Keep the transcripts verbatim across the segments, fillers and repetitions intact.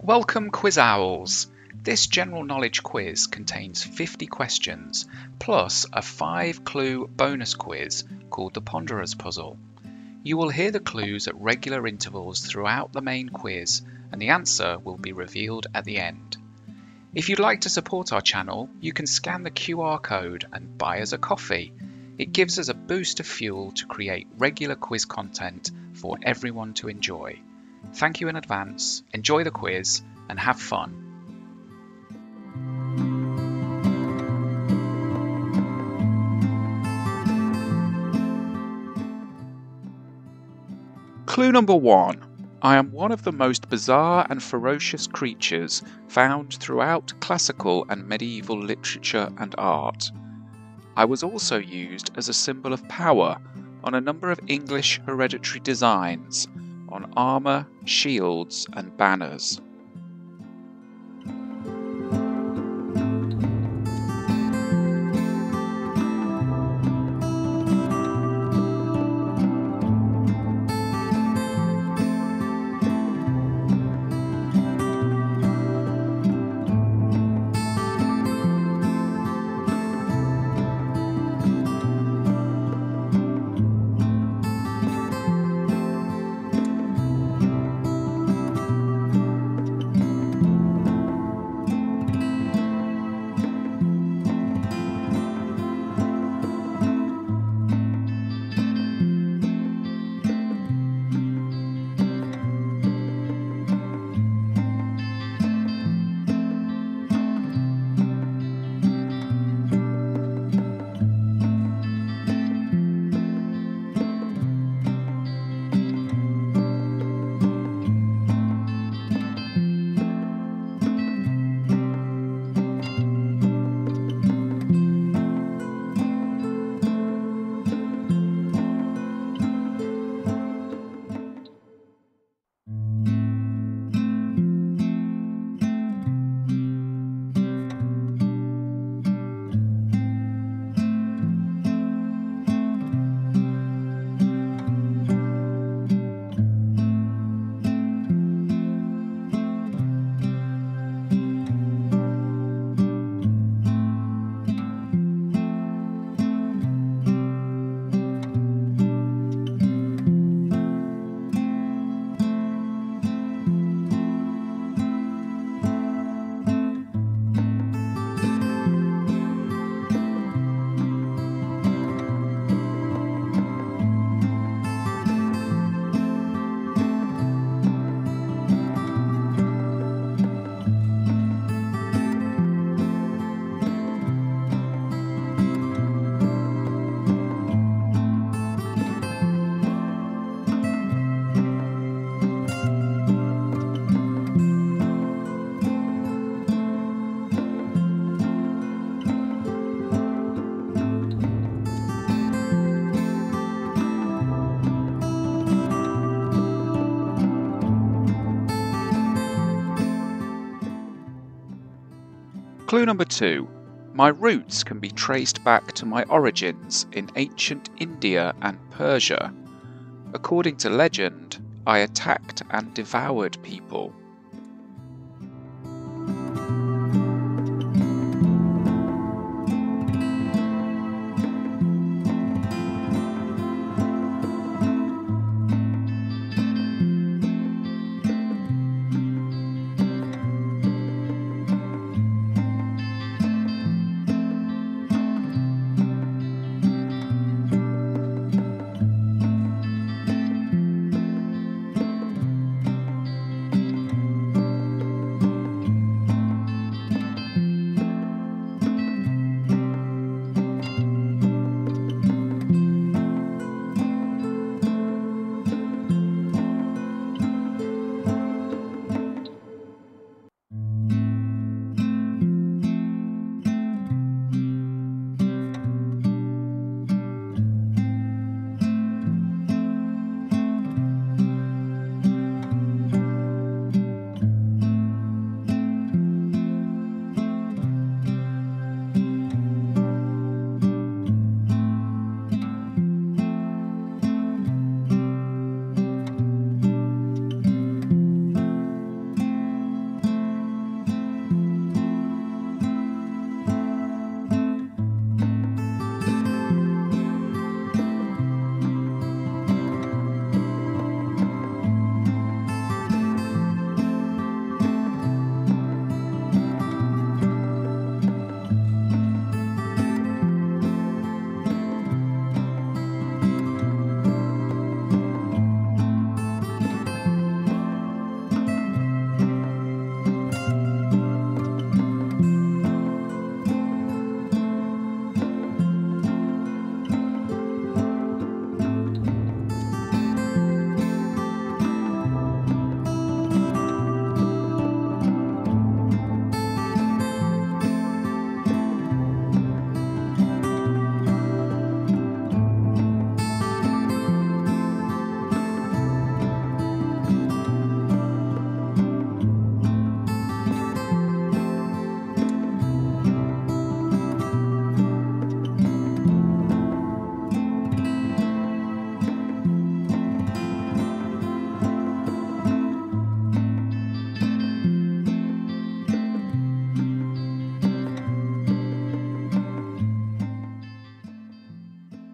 Welcome Quiz Owls! This general knowledge quiz contains fifty questions, plus a five clue bonus quiz called the Ponderers puzzle. You will hear the clues at regular intervals throughout the main quiz, and the answer will be revealed at the end. If you'd like to support our channel, you can scan the Q R code and buy us a coffee. It gives us a boost of fuel to create regular quiz content for everyone to enjoy. Thank you in advance, enjoy the quiz, and have fun. Clue number one. I am one of the most bizarre and ferocious creatures found throughout classical and medieval literature and art. I was also used as a symbol of power on a number of English hereditary designs, on armour, shields and banners. Clue number two. My roots can be traced back to my origins in ancient India and Persia. According to legend, I attacked and devoured people.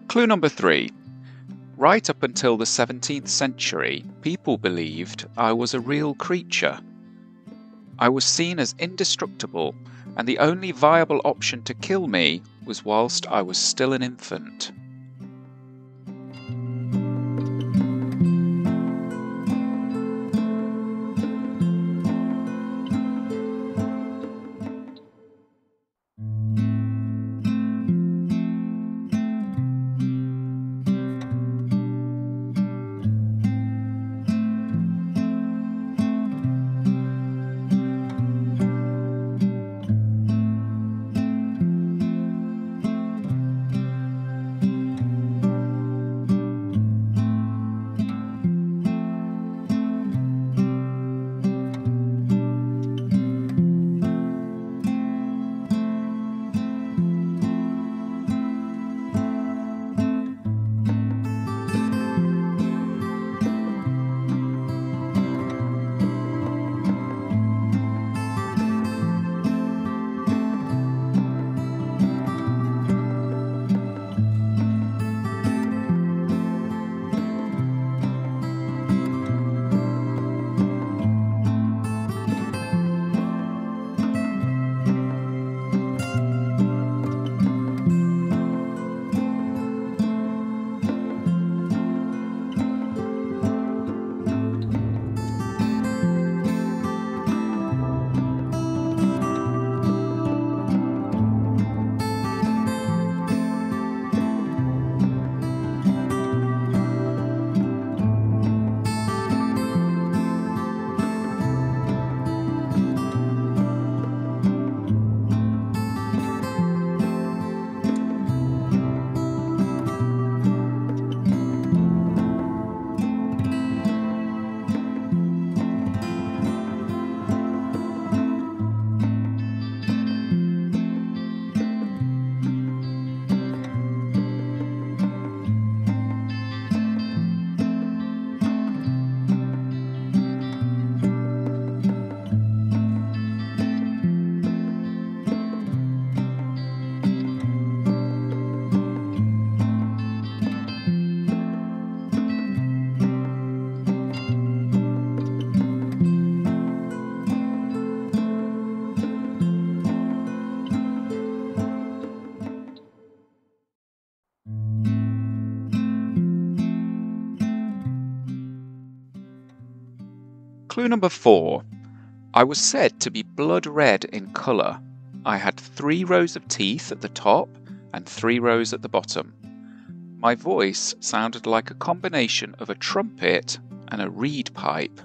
Clue number three. Right up until the seventeenth century, people believed I was a real creature. I was seen as indestructible, and the only viable option to kill me was whilst I was still an infant. Clue number four. I was said to be blood red in colour. I had three rows of teeth at the top and three rows at the bottom. My voice sounded like a combination of a trumpet and a reed pipe.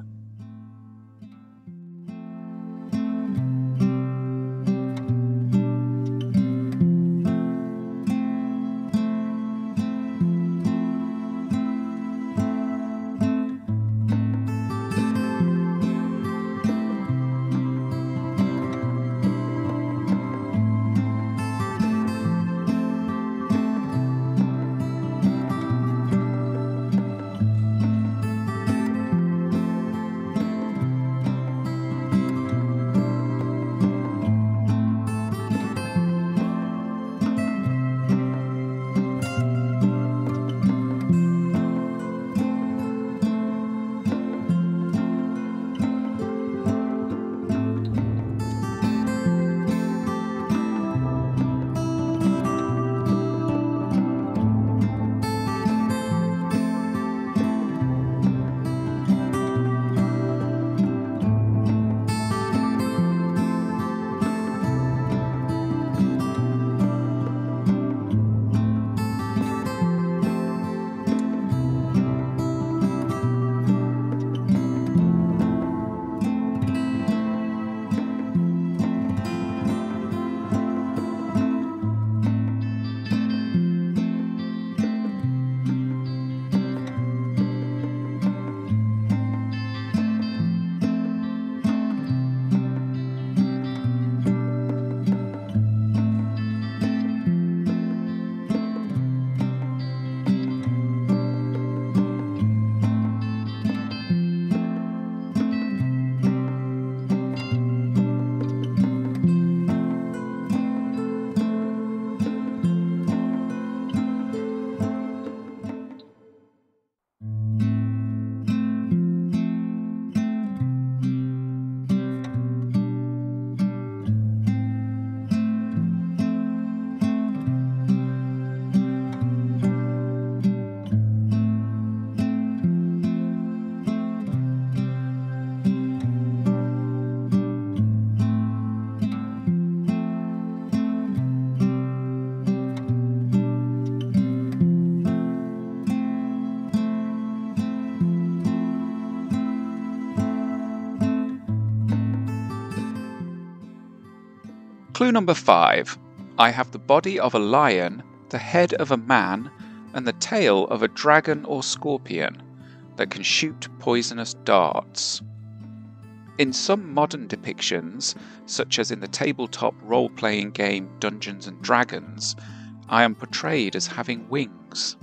Clue number five. I have the body of a lion, the head of a man, and the tail of a dragon or scorpion that can shoot poisonous darts. In some modern depictions, such as in the tabletop role-playing game Dungeons and Dragons, I am portrayed as having wings.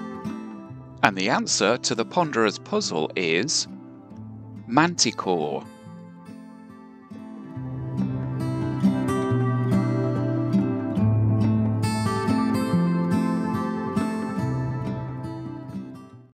And the answer to the ponderer's puzzle is Manticore.